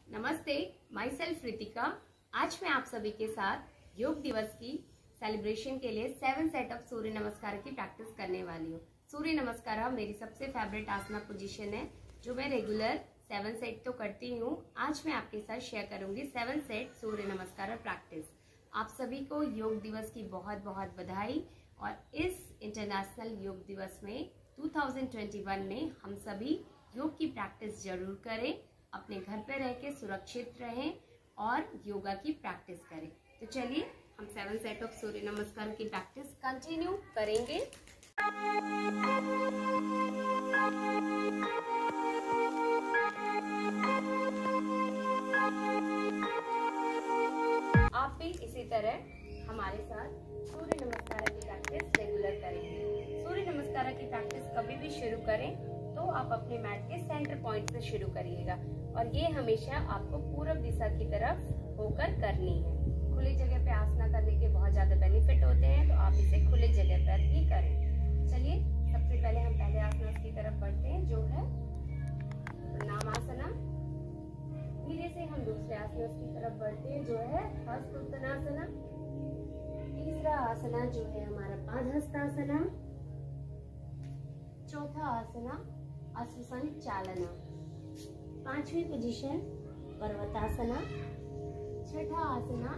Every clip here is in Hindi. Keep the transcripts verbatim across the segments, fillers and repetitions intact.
नमस्ते, माई सेल्फ रितिका। आज मैं आप सभी के साथ योग दिवस की सेलिब्रेशन के लिए सेवन सेट ऑफ सूर्य नमस्कार की प्रैक्टिस करने वाली हूँ। सूर्य नमस्कार मेरी सबसे फेवरेट आसना पोजीशन है जो मैं रेगुलर सेवन सेट तो करती हूँ। आज मैं आपके साथ शेयर करूंगी सेवन सेट सूर्य नमस्कार प्रैक्टिस। आप सभी को योग दिवस की बहुत बहुत बधाई। और इस इंटरनेशनल योग दिवस में दो हज़ार इक्कीस में हम सभी योग की प्रैक्टिस जरूर करें, अपने घर पे रह के सुरक्षित रहें और योगा की प्रैक्टिस करें। तो चलिए हम सेवन सेट ऑफ सूर्य नमस्कार की प्रैक्टिस कंटिन्यू करेंगे। आप भी इसी तरह हमारे साथ सूर्य नमस्कार की प्रैक्टिस रेगुलर करेंगे। सूर्य नमस्कार की प्रैक्टिस कभी भी शुरू करें तो आप अपने मैट के सेंटर पॉइंट से शुरू करिएगा और ये हमेशा आपको पूर्व दिशा की तरफ होकर करनी है। खुली जगह पे आसना करने के बहुत ज्यादा बेनिफिट होते हैं, तो आप इसे खुली जगह पर ही करें। चलिए सबसे पहले हम पहले आसना की तरफ बढ़ते हैं जो है प्रणामासना। धीरे से हम दूसरे आसना की तरफ बढ़ते हैं जो है हस्तोत्तनासना। तीसरा आसना जो है हमारा पादहस्तासना। चौथा आसना अश्वसंचालना। पांचवी पोजीशन पर्वतासना। छठा आसना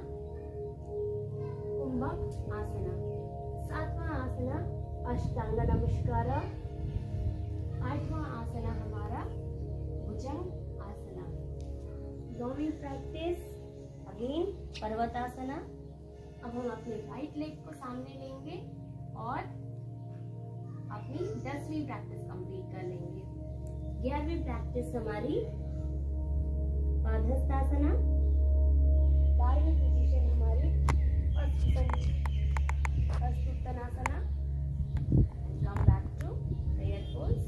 कुंभक आसना। सातवां आसना अष्टांग नमस्कार। आठवां आसना हमारा भुजंग आसना। नौवीं प्रैक्टिस अगेन पर्वतासना। अब हम अपने राइट लेग को सामने लेंगे और अपनी दसवीं प्रैक्टिस कंप्लीट कर लेंगे। ग्यारहवीं प्रैक्टिस हमारी पादहस्तासना। बारहवीं पोजीशन हमारी हस्तोत्तनासना। Come back to prayer pose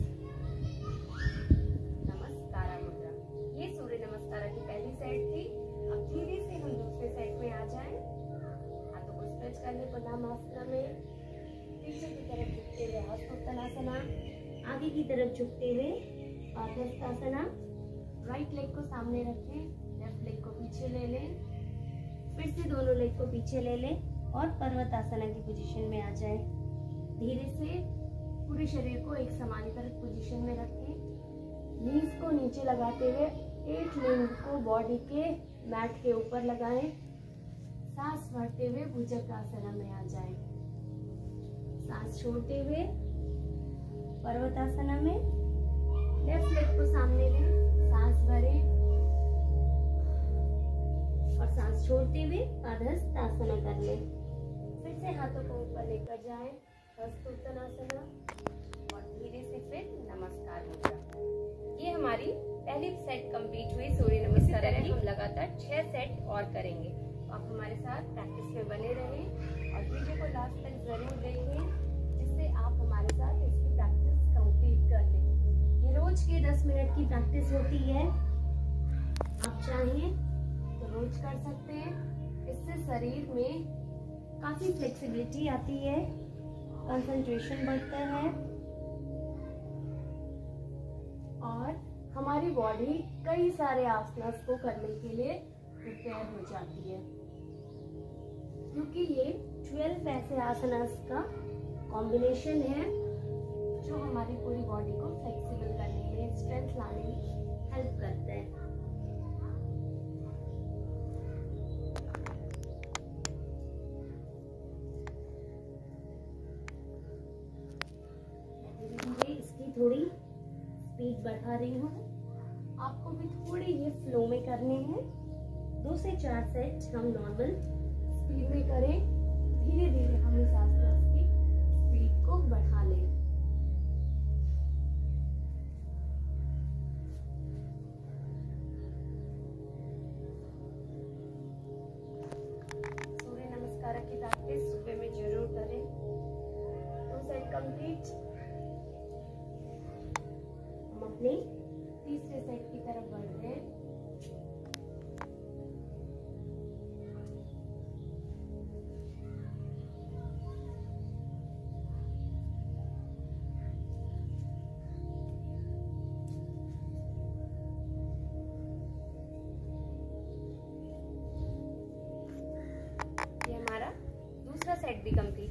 नमस्कार मुद्रा। ये सूर्य नमस्कार की पहली सेट थी। अब धीरे से हम दूसरे सेट में आ जाएं। हाथों को स्ट्रेच कर ले प्रणामासना में। पीछे की तरफ झुकते हुए हस्तोत्तनासना। आगे की तरफ झुकते हुए पादहस्तासना। राइट लेग को सामने रखें, लेफ्ट लेग को पीछे ले लें। फिर से दोनों लेग को पीछे ले लें और पर्वतासना की पोजीशन में आ जाएं। धीरे से पूरे शरीर को एक समांतर पोजीशन में रखें। नीज को नीचे लगाते हुए एक लिंग को बॉडी के मैट के ऊपर लगाएं। सांस भरते हुए भुजंगासना में आ जाएं। सांस छोड़ते हुए पर्वतासना में। लेफ्ट लेग को सामने लें, सांस भरें और सांस छोड़ते हुए पादहस्तासना कर लें। फिर से हाथों को ऊपर लेकर जाएं, हस्तोत्तनासना और धीरे से फिर नमस्कार मुद्रा। ये हमारी पहली सेट कंप्लीट हुई सूर्य नमस्कार की। हम लगातार छह सेट और करेंगे। तो आप हमारे साथ प्रैक्टिस में बने रहें और वीडियो को लास्ट तक जरूर देखें जिससे आप हमारे साथ इसकी प्रैक्टिस कंप्लीट कर लें। ये रोज के दस मिनट की प्रैक्टिस होती है। आप चाहें तो रोज कर सकते हैं। इससे शरीर में काफी फ्लेक्सिबिलिटी आती है, कंसंट्रेशन बढ़ता है और हमारी बॉडी कई सारे आसनास को करने के लिए प्रिपेयर हो जाती है, क्योंकि ये ट्वेल्व ऐसे आसनास का कॉम्बिनेशन है जो हमारी पूरी बॉडी को फ्लेक्सिबल करने में, स्ट्रेंथ लाने में हेल्प करते हैं। धीरे धीरे इसकी थोड़ी स्पीड बढ़ा रही हूँ। आपको भी थोड़ी ये फ्लो में करने हैं। दो से चार सेट हम नॉर्मल स्पीड में करें। धीरे धीरे हम इस आसना की स्पीड को बढ़ा लें। सूर्य नमस्कार की प्रैक्टिस सुबह में जरूर करें। दो सेट कंप्लीट। हम अपने तीसरे सेट की तरफ बढ़ रहे हैं।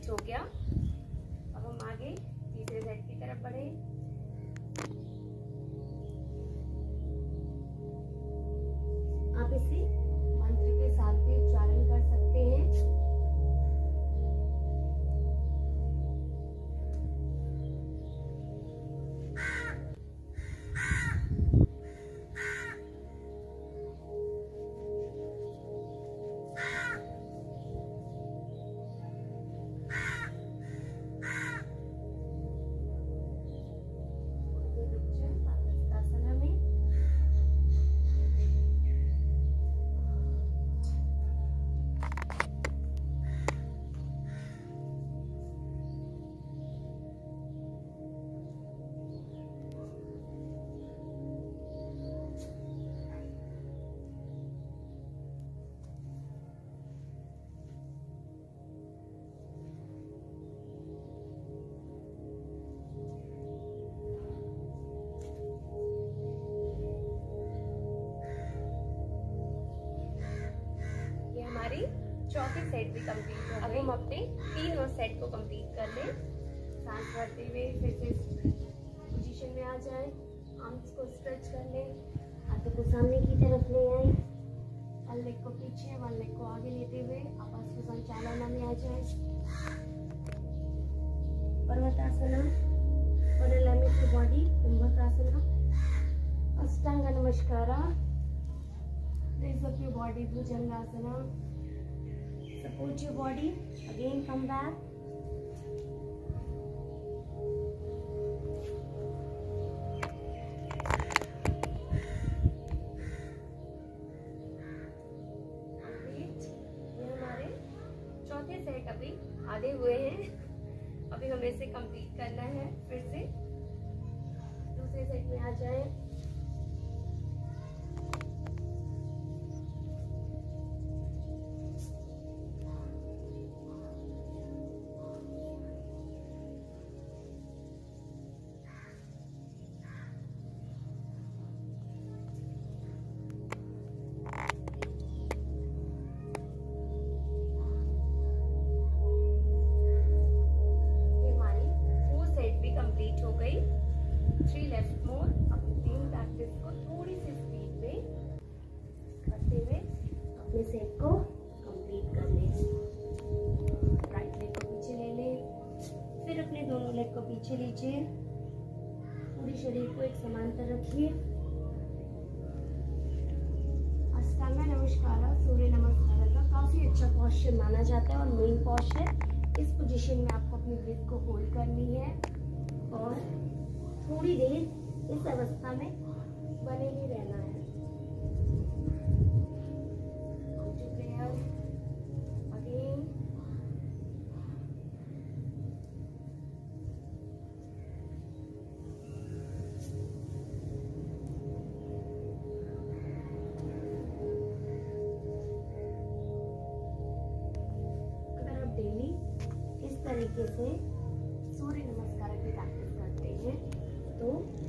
कंप्लीट हो गया। अब हम आगे तीसरे सेट की तरफ बढ़े। आप इसे मंत्र के साथ भी उच्चारण कर सकते हैं। चौथे सेट भी कंप्लीट हो गए। अब हम अपने तीन और सेट को कंप्लीट कर लें। सांस भरते हुए फिर से पोजीशन में आ जाएं। आर्म्स को स्ट्रेच कर लें, हाथों को सामने की तरफ ले आए, वन लेग को पीछे वन लेग को आगे लेते हुए आपस संचालना में आ जाए। पर्वतासना, परिलंबित body, कुंभकासना, Ashtanga नमस्कारा, raise up your body, Bhujangasana. Support your body. Again, come back. Complete. ये हमारे चौथे सेट अभी आधे हुए हैं। अभी हमें इसे कंप्लीट करना है। फिर से दूसरे सेट में आ जाए। Three left more. अपनी तीन प्रैक्टिस को थोड़ी सी स्पीड में करते हुए अपने सेट को कंप्लीट कर लें। राइट लेग को पीछे ले लें, फिर अपने दोनों लेग को पीछे लीजिए, पूरे शरीर को एक समांतर रखिए। अष्टांग नमस्कार, सूर्य नमस्कार का काफी अच्छा पोस्चर माना जाता है और मेन पोस्चर। इस पोजीशन में आपको अपनी ब्रीथ को होल्ड करनी है और थोड़ी देर इस अवस्था में बने ही रहना है। अगेन अगर आप डेली इस तरीके से सूर्य नमस्कार की प्रैक्टिस करते हैं तो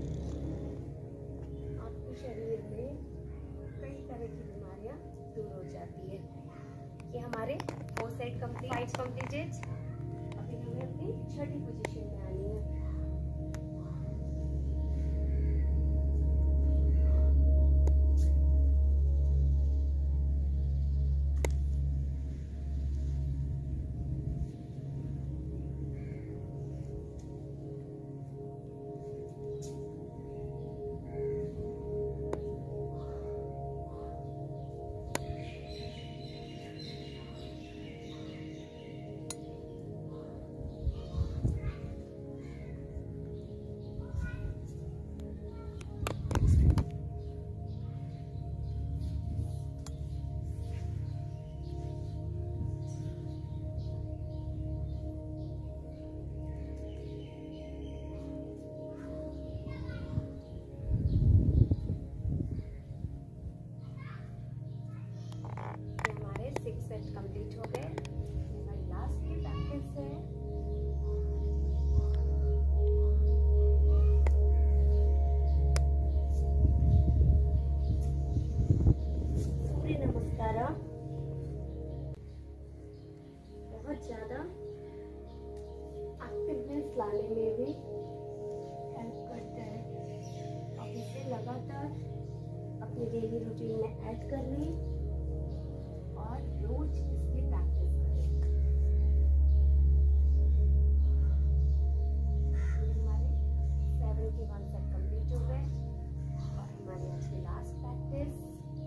आपके शरीर में कई तरह की बीमारियां दूर हो जाती है। ये हमारे four set complete, five completed. अभी हमें अपनी छठी पोजीशन में आनी है। कंप्लीट हो गए। हमारी लास्ट की प्रैक्टिस है सूर्य नमस्कार। बहुत ज्यादा अपने डेली रूटीन में ऐड कर लें और रोज इसकी प्रैक्टिस करें। हमारे इकहत्तर सेट कंप्लीट हो गए और हमारी आज की लास्ट प्रैक्टिस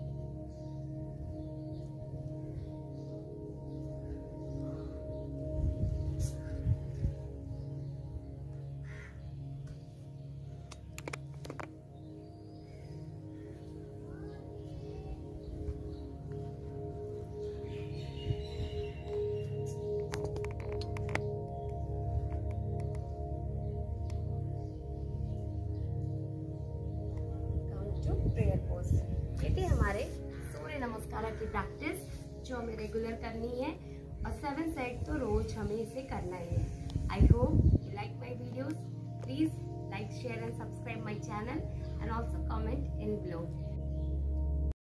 प्रेयर पोज। ये थी हमारे सूर्य नमस्कार की प्रैक्टिस जो हमें रेगुलर करनी है और सेवन सेट तो रोज हमें इसे करना ही है। I hope you like my videos. Please like, share and subscribe my channel and also comment in below.